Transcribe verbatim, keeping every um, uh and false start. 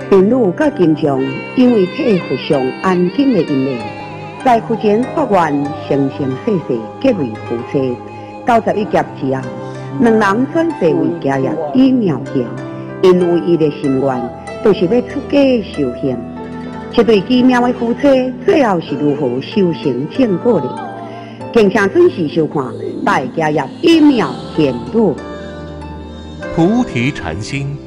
林女甲金强因为配互相安静的因缘，在夫前法院生生世世结为夫妻。九十一劫之后，两人转世为家业以妙行，因为伊的心愿就是要出家修行。这对奇妙的夫妻最后是如何修成正果呢？敬请准时收看《大家业以妙显露》。 菩提禅心